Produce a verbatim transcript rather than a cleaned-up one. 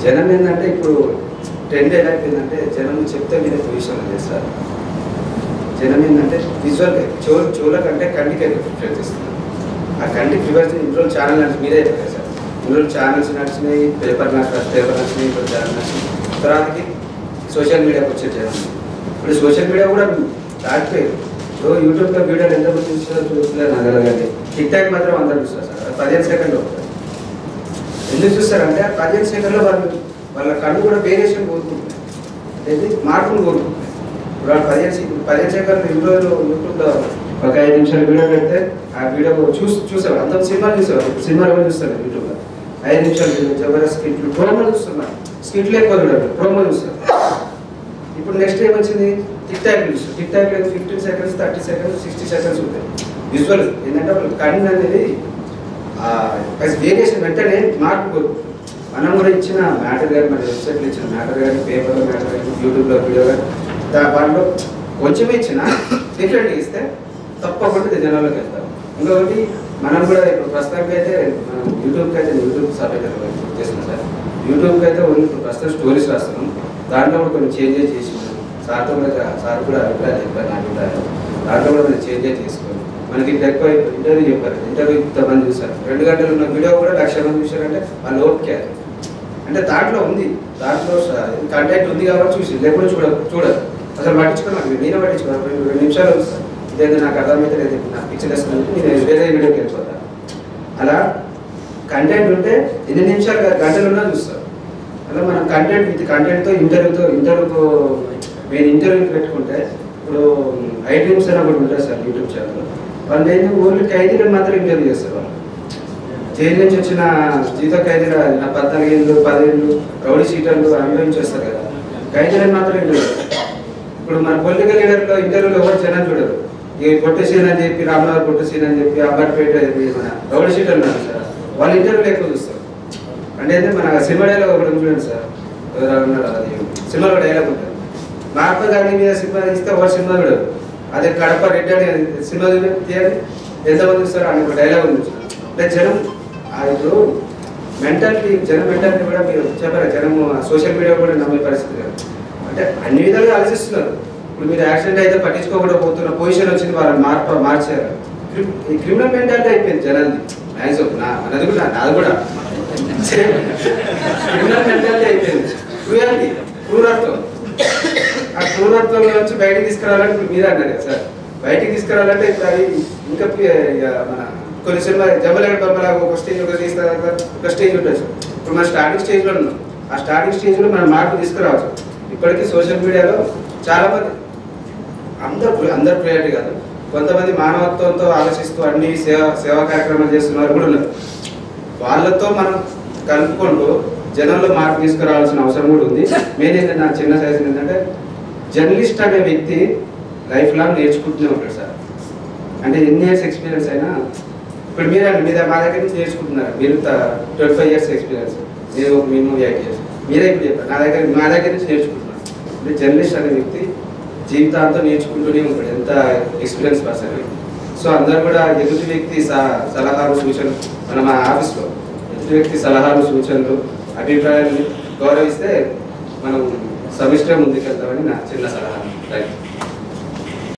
జనం ఏంటంటే ఇప్పుడు ట్రెండ్ ఎలా అయిపోయిందంటే జనం చెప్తే మీద పొజిషన్ చేస్తారు. జనం ఏంటంటే విజువల్గా చో చోల కంటే కంటికి ప్రిఫర్ చేస్తున్నారు. ఆ కంటికి ప్రిఫర్ చేసి ఇంట్లో ఛానల్ నడిచి మీరే చెప్పారు సార్. ఇంట్లో ఛానల్స్ నడిచినాయి, పేపర్ నడిచి పేపర్ నడిచినాయి, ఇప్పుడు ఛానల్ నడిచినాయి. తర్వాతకి సోషల్ మీడియాకి వచ్చే జనం ఇప్పుడు సోషల్ మీడియా కూడా దాటిపోయారు. ఇప్పుడు యూట్యూబ్లో వీడియోలు ఎంతమంది చూస్తారో చూస్తున్నారు నాకు తెలియదండి. టిక్ టాక్ మాత్రం అందరూ చూస్తారు సార్. పదిహేను సెకండ్లో వస్తారు. ఎందుకు చూస్తారంటే ఆ పదిహేను సెకండ్లో వాళ్ళు వాళ్ళ కళ్ళు కూడా వేరియేషన్ కోరుకుంటున్నాయి, అనేది మార్పులు కోరుకుంటున్నాయి. ఇప్పుడు వాళ్ళు పదిహేను పదిహేను సెకండ్లు ఇంట్లో యూట్యూబ్లో ఒక ఐదు నిమిషాలు వీడియో పెడితే ఆ వీడియో చూసి చూసేవారు. అంత సినిమాలు చూసేవారు. సినిమాలు కూడా చూస్తారు యూట్యూబ్లో. ఐదు నిమిషాలు జబర్దస్త్ స్కిట్లు ప్రోమో చూస్తున్నారు. స్కిట్లు ఎక్కువ చూడాలి, ప్రోమో చూస్తారు. ఇప్పుడు నెక్స్ట్ ఏమొచ్చింది టిక్ టాక్ చూస్తారు. టిక్ టాక్ లేదు fifteen seconds thirty seconds sixty seconds ఉంటాయి. విజువల్ ఏంటంటే వాళ్ళు కన్ను అనేది వేరియేషన్ వెంటనే మార్పు. మనం కూడా ఇచ్చిన మ్యాటర్ కానీ మన వెబ్సైట్లో ఇచ్చిన మ్యాటర్ కానీ పేపర్లో మ్యాటర్ కానీ యూట్యూబ్లో వీడియో కానీ దాంట్లో కొంచెమే ఇచ్చిన డిఫరెంట్గా ఇస్తే తప్పకుండా జనాల్లోకి వెళ్తాం. ఇంకొకటి మనం కూడా ఇప్పుడు ప్రస్తుతానికి అయితే మనం యూట్యూబ్కి అయితే యూట్యూబ్ సపరేట్ చేస్తున్నాం సార్. యూట్యూబ్కి అయితే ఓన్లీ ఇప్పుడు ప్రస్తుతం స్టోరీస్ రాస్తున్నాం. దాంట్లో కూడా కొన్ని చేంజెస్ చేసినాం. సార్తో కూడా సార్ కూడా అభిప్రాయం చెప్పారు. నా అభిప్రాయం దాంట్లో కూడా మనం చేంజెస్ చేసుకోవాలి. మనకి ఇప్పుడు ఎక్కువ ఇంటర్వ్యూ చెప్పారు. ఇంటర్వ్యూ ఇంతమంది చూసారు. రెండు గంటలు ఉన్న వీడియో కూడా లక్ష మంది చూసారంటే వాళ్ళు ఓకే. అంటే దాంట్లో ఉంది, దాంట్లో కంటెంట్ ఉంది కాబట్టి చూసి లేకపోతే చూడ చూడదు అసలు పట్టించుకున్నాను. నేనే పట్టించుకున్నాను. రెండు రెండు నిమిషాలు వస్తాను. ఇదేంటి నాకు అర్థమైతే లేదు, నాకు పిక్చర్ వేసుకున్నట్టు నేను వేరే వీడియోకి వెళ్ళిపోతాను. అలా కంటెంట్ ఉంటే ఎన్ని నిమిషాలు గంటలు ఉన్నా చూస్తాను. అలా మనం కంటెంట్ విత్ కంటెంట్తో ఇంటర్వ్యూతో ఇంటర్వ్యూతో మేము ఇంటర్వ్యూ పెట్టుకుంటే ఇప్పుడు ఐ డ్రీమ్స్ అని ఒకటి ఉంటుంది సార్ యూట్యూబ్ ఛానల్. వాళ్ళు ఏంటి ఓన్లీ ఖైదీలను మాత్రం ఇంటర్వ్యూ చేస్తారు. వాళ్ళు జైలు నుంచి వచ్చిన జీత ఖైదీలు నా పద్నాలుగు ఏళ్ళు పదిహేళ్ళు రౌడీ సీటర్లు అనుభవించి వస్తారు కదా, ఖైదీలను మాత్రం ఇంటర్వ్యూ చేస్తారు. ఇప్పుడు మన పొలిటికల్ లీడర్లో ఇంటర్వ్యూలో ఎవరు జనం చూడరు. ఈ పొట్టసీన్ అని చెప్పి రామనగర్ పొట్టసీన్ అని చెప్పి అబ్బార్పేట మన రౌడీ సీటర్లు ఉన్నారు సార్, వాళ్ళు ఇంటర్వ్యూలు ఎక్కువ చూస్తారు. అంటే అయితే మన సినిమా డైలాగ్ ఒకటి చూడండి సార్, అది సినిమాలో డైలాగ్ ఉంటుంది. మహాత్మా గాంధీ మీద సినిమా ఇస్తే ఒక సినిమా చూడరు. అదే కడప రెడ్డి అని సినిమా తీయాలి ఎంతమంది చూస్తారు అని ఒక డైలాగ్ ఉంది. అంటే జనం ఇప్పుడు మెంటాలిటీ జనం మెంటాలిటీ కూడా మీరు చెప్పారు. జనం సోషల్ మీడియా కూడా నమ్మే పరిస్థితి కాదు. అంటే అన్ని విధాలుగా ఆలోచిస్తున్నారు. ఇప్పుడు మీరు యాక్సిడెంట్ అయితే పట్టించుకోకుండా పోతున్న పొజిషన్ వచ్చింది, వాళ్ళని మార్పు మార్చారు. ఈ క్రిమినల్ మెంటాలిటీ అయిపోయింది జనాలది. మ్యాక్సిమం నా అన్నది కూడా నాది కూడా క్రిమినల్ మెంటాలిటీ అయిపోయింది. క్రూయాలిటీ క్రూరత్వం. ఆ క్రూరత్వం నుంచి బయటకు తీసుకురావాలంటే ఇప్పుడు మీద అన్నారు కదా సార్, బయటకు తీసుకురావాలంటే ఇప్పుడు అది ఇంకా మన కొన్ని సినిమా జమ్మలగడ బొమ్మలాగా ఒక స్టేజ్ ఒక తీస్తా ఒక స్టేజ్ ఉంటుంది సార్. ఇప్పుడు మన స్టార్టింగ్ స్టేజ్లో ఉన్నాం. ఆ స్టార్టింగ్ స్టేజ్లో మనం మార్పు తీసుకురావచ్చు. ఇప్పటికీ సోషల్ మీడియాలో చాలామంది అందరు అందరు ప్రయారిటీ కాదు, కొంతమంది మానవత్వంతో ఆలోచిస్తూ అన్ని సేవా సేవా కార్యక్రమాలు చేస్తున్నారు కూడా ఉన్నారు. వాళ్ళతో మనం కలుపుకుంటూ జనంలో మార్పు తీసుకురావాల్సిన అవసరం కూడా ఉంది. మెయిన్ ఏంటంటే నా చిన్న సజెషన్ ఏంటంటే జర్నలిస్ట్ అనే వ్యక్తి లైఫ్ లాంగ్ నేర్చుకుంటూనే ఉంటాడు సార్. అంటే ఎన్ని ఇయర్స్ ఎక్స్పీరియన్స్ అయినా ఇప్పుడు మీరే మీద మా దగ్గర నుంచి నేర్చుకుంటున్నారు. మీరు ట్వంటీ ఫైవ్ ఇయర్స్ ఎక్స్పీరియన్స్, నేను మినిమం ఎయిట్ ఇయర్స్. మీరే ఇప్పుడు చెప్పారు నా దగ్గర మా దగ్గర నుంచి నేర్చుకుంటున్నాను. అంటే జర్నలిస్ట్ అనే వ్యక్తి జీవితాంతం నేర్చుకుంటూనే ఉంటాడు, ఎంత ఎక్స్పీరియన్స్ పర్సన్. సో అందరూ కూడా ఎదుటి వ్యక్తి సలహాలు సూచనలు మన మా ఆఫీస్లో ఎదుటి వ్యక్తి సలహాలు సూచనలు అభిప్రాయాన్ని గౌరవిస్తే మనం సమిష్టిగా ముందుకెళ్తామని నా చిన్న సలహా. Thank you.